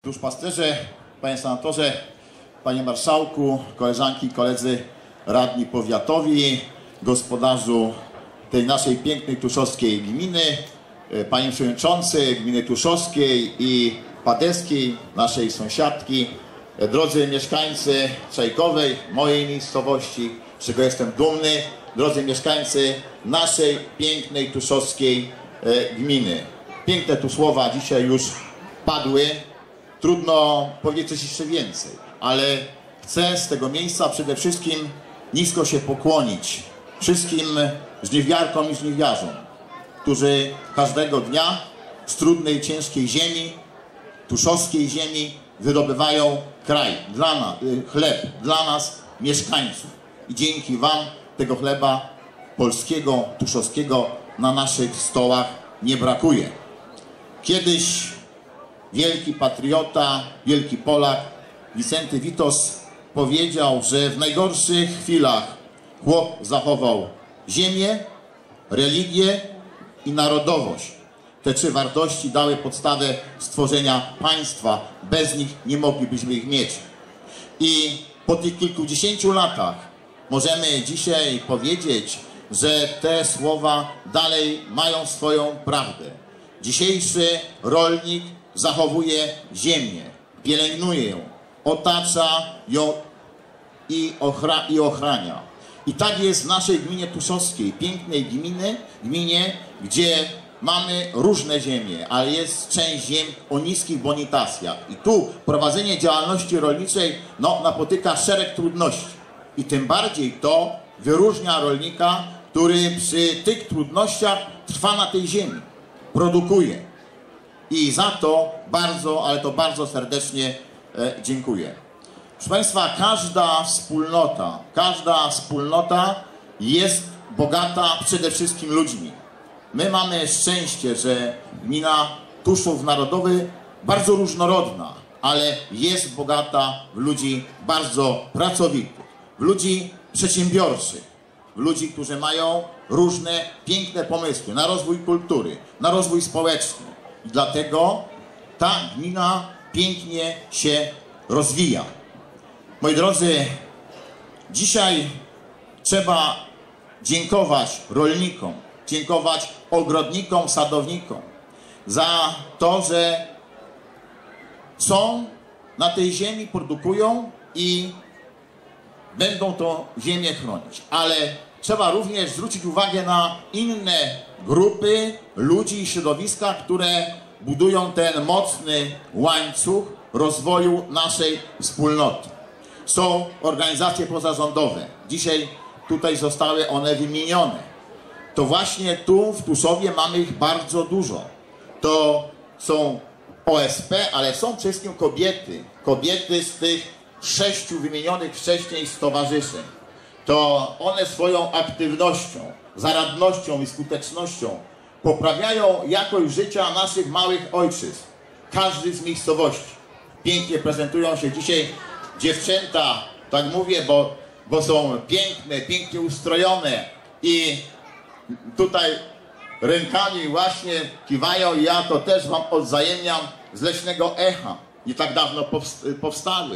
Duszpasterze, panie senatorze, panie marszałku, koleżanki i koledzy radni powiatowi, gospodarzu tej naszej pięknej tuszowskiej gminy, panie przewodniczący gminy tuszowskiej i padeskiej, naszej sąsiadki, drodzy mieszkańcy Czajkowej, mojej miejscowości, z czego jestem dumny, drodzy mieszkańcy naszej pięknej tuszowskiej gminy. Piękne tu słowa dzisiaj już padły. Trudno powiedzieć coś jeszcze więcej, ale chcę z tego miejsca przede wszystkim nisko się pokłonić wszystkim żniwiarkom i żniwiarzom, którzy każdego dnia z trudnej, ciężkiej ziemi, tuszowskiej ziemi wydobywają kraj, chleb dla nas, mieszkańców. I dzięki wam tego chleba polskiego, tuszowskiego na naszych stołach nie brakuje. Kiedyś wielki patriota, wielki Polak Wicenty Witos powiedział, że w najgorszych chwilach chłop zachował ziemię, religię i narodowość. Te trzy wartości dały podstawę stworzenia państwa. Bez nich nie moglibyśmy ich mieć. I po tych kilkudziesięciu latach możemy dzisiaj powiedzieć, że te słowa dalej mają swoją prawdę. Dzisiejszy rolnik zachowuje ziemię, pielęgnuje ją, otacza ją i ochrania. I tak jest w naszej gminie tuszowskiej, pięknej gminie, gdzie mamy różne ziemie, ale jest część ziem o niskich bonitacjach. I tu prowadzenie działalności rolniczej napotyka szereg trudności. I tym bardziej to wyróżnia rolnika, który przy tych trudnościach trwa na tej ziemi, produkuje. I za to bardzo, ale to bardzo serdecznie dziękuję. Proszę Państwa, każda wspólnota jest bogata przede wszystkim ludźmi. My mamy szczęście, że gmina Tuszów Narodowy bardzo różnorodna, ale jest bogata w ludzi bardzo pracowitych, w ludzi przedsiębiorczych, w ludzi, którzy mają różne piękne pomysły na rozwój kultury, na rozwój społeczny. I dlatego ta gmina pięknie się rozwija. Moi drodzy, dzisiaj trzeba dziękować rolnikom, dziękować ogrodnikom, sadownikom za to, że są na tej ziemi, produkują i będą tą ziemię chronić. Ale trzeba również zwrócić uwagę na inne grupy ludzi i środowiska, które budują ten mocny łańcuch rozwoju naszej wspólnoty. Są organizacje pozarządowe. Dzisiaj tutaj zostały one wymienione. To właśnie tu w Tuszowie mamy ich bardzo dużo. To są OSP, ale są przede wszystkim kobiety. Kobiety z tych 6 wymienionych wcześniej stowarzyszeń. To one swoją aktywnością, zaradnością i skutecznością poprawiają jakość życia naszych małych ojczyzn. Każdy z miejscowości. Pięknie prezentują się dzisiaj dziewczęta, tak mówię, bo są piękne, pięknie ustrojone i tutaj rękami właśnie kiwają i ja to też wam odwzajemniam z Leśnego Echa. Nie tak dawno powstały.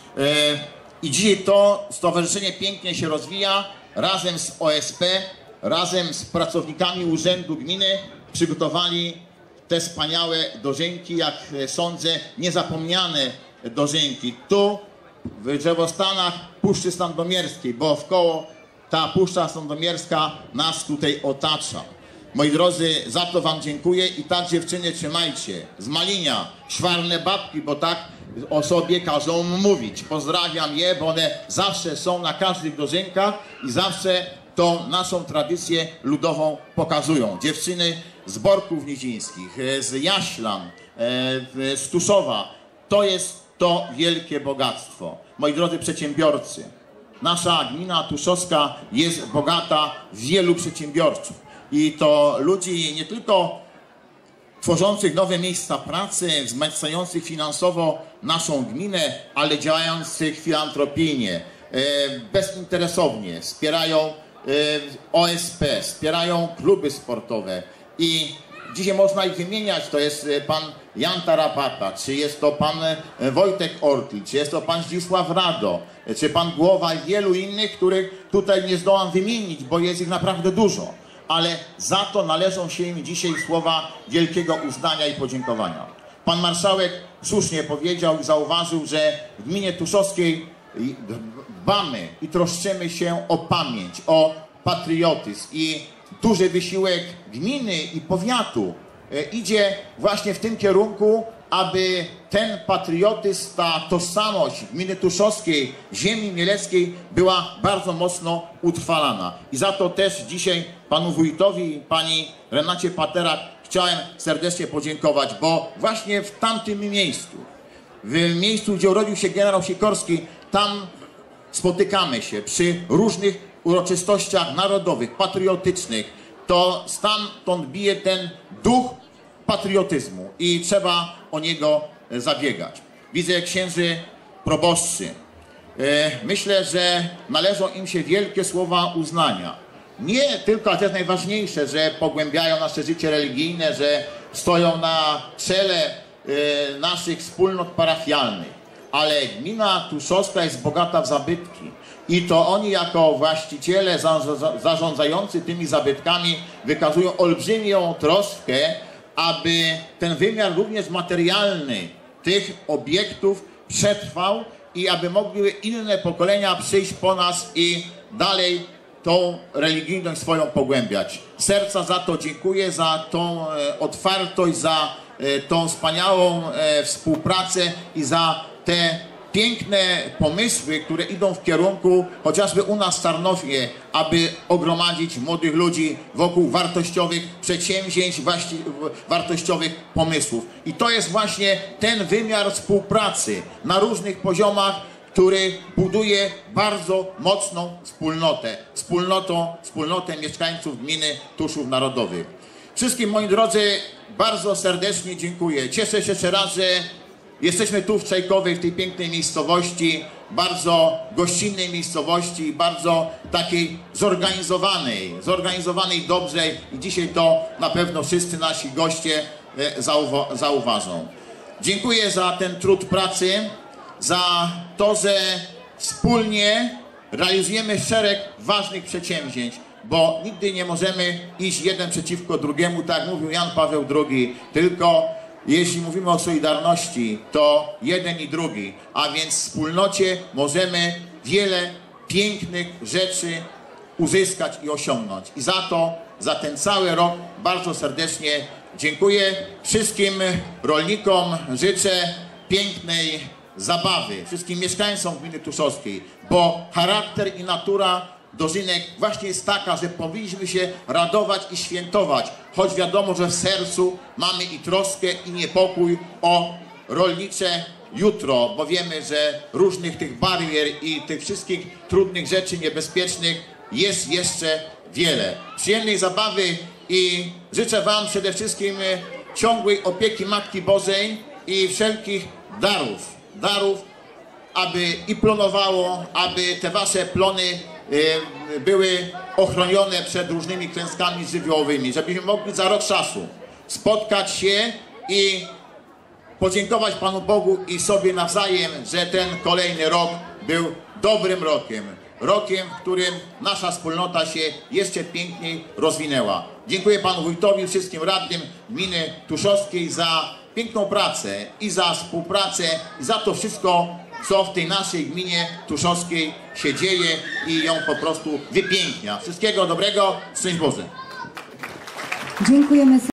I dzisiaj to stowarzyszenie pięknie się rozwija. Razem z OSP, razem z pracownikami Urzędu Gminy przygotowali te wspaniałe dożynki, jak sądzę, niezapomniane dożynki. Tu w drzewostanach Puszczy Sandomierskiej, bo wkoło ta Puszcza Sandomierska nas tutaj otacza. Moi drodzy, za to wam dziękuję i tak dziewczyny trzymajcie. Z Malinia, Szwarne Babki, bo tak o sobie każą mówić. Pozdrawiam je, bo one zawsze są na każdych dożynkach i zawsze tą naszą tradycję ludową pokazują. Dziewczyny z Borków Nizińskich, z Jaślan, z Tuszowa. To jest to wielkie bogactwo. Moi drodzy przedsiębiorcy, nasza gmina tuszowska jest bogata w wielu przedsiębiorców. I to ludzi nie tylko tworzących nowe miejsca pracy, wzmacniających finansowo naszą gminę, ale działających filantropijnie, bezinteresownie, wspierają OSP, wspierają kluby sportowe i dzisiaj można ich wymieniać, to jest pan Jan Tarapata, czy jest to pan Wojtek Ortl, czy jest to pan Zdzisław Rado, czy pan Głowa i wielu innych, których tutaj nie zdołam wymienić, bo jest ich naprawdę dużo. Ale za to należą się im dzisiaj słowa wielkiego uznania i podziękowania. Pan marszałek słusznie powiedział i zauważył, że w gminie tuszowskiej dbamy i troszczymy się o pamięć, o patriotyzm i duży wysiłek gminy i powiatu idzie właśnie w tym kierunku, aby ten patriotyzm, ta tożsamość gminy tuszowskiej, ziemi mieleckiej była bardzo mocno utrwalana. I za to też dzisiaj panu wójtowi i pani Renacie Paterak chciałem serdecznie podziękować, bo właśnie w tamtym miejscu, w miejscu, gdzie urodził się generał Sikorski, tam spotykamy się przy różnych uroczystościach narodowych, patriotycznych, to stamtąd bije ten duch patriotyzmu i trzeba o niego zabiegać. Widzę księży proboszczy. Myślę, że należą im się wielkie słowa uznania. Nie tylko, ale też najważniejsze, że pogłębiają nasze życie religijne, że stoją na czele naszych wspólnot parafialnych. Ale gmina tuszowska jest bogata w zabytki. I to oni jako właściciele zarządzający tymi zabytkami wykazują olbrzymią troskę, aby ten wymiar również materialny tych obiektów przetrwał i aby mogły inne pokolenia przyjść po nas i dalej tą religijność swoją pogłębiać. Serca za to dziękuję, za tą otwartość, za tą wspaniałą współpracę i za te piękne pomysły, które idą w kierunku chociażby u nas w Tarnowie, aby ogromadzić młodych ludzi wokół wartościowych przedsięwzięć, wartościowych pomysłów. I to jest właśnie ten wymiar współpracy na różnych poziomach, który buduje bardzo mocną wspólnotę mieszkańców gminy Tuszów Narodowych. Wszystkim, moi drodzy, bardzo serdecznie dziękuję. Cieszę się jeszcze raz, że jesteśmy tu w Czajkowej, w tej pięknej miejscowości, bardzo gościnnej miejscowości, bardzo takiej zorganizowanej dobrze i dzisiaj to na pewno wszyscy nasi goście zauważą. Dziękuję za ten trud pracy, za to, że wspólnie realizujemy szereg ważnych przedsięwzięć, bo nigdy nie możemy iść jeden przeciwko drugiemu, tak jak mówił Jan Paweł II, tylko jeśli mówimy o solidarności, to jeden i drugi, a więc w wspólnocie możemy wiele pięknych rzeczy uzyskać i osiągnąć. I za to, za ten cały rok bardzo serdecznie dziękuję. Wszystkim rolnikom życzę pięknej zabawy, wszystkim mieszkańcom gminy tuszowskiej, bo charakter i natura dożynek właśnie jest taka, że powinniśmy się radować i świętować, choć wiadomo, że w sercu mamy i troskę, i niepokój o rolnicze jutro, bo wiemy, że różnych tych barier i tych wszystkich trudnych rzeczy niebezpiecznych jest jeszcze wiele. Przyjemnej zabawy i życzę wam przede wszystkim ciągłej opieki Matki Bożej i wszelkich darów, aby i plonowało, aby te wasze plony były ochronione przed różnymi klęskami żywiołowymi, żebyśmy mogli za rok czasu spotkać się i podziękować Panu Bogu i sobie nawzajem, że ten kolejny rok był dobrym rokiem. Rokiem, w którym nasza wspólnota się jeszcze piękniej rozwinęła. Dziękuję Panu Wójtowi, wszystkim radnym gminy tuszowskiej za piękną pracę i za współpracę i za to wszystko, co w tej naszej gminie tuszowskiej się dzieje i ją po prostu wypięknia. Wszystkiego dobrego, szczęść Boże. Dziękujemy.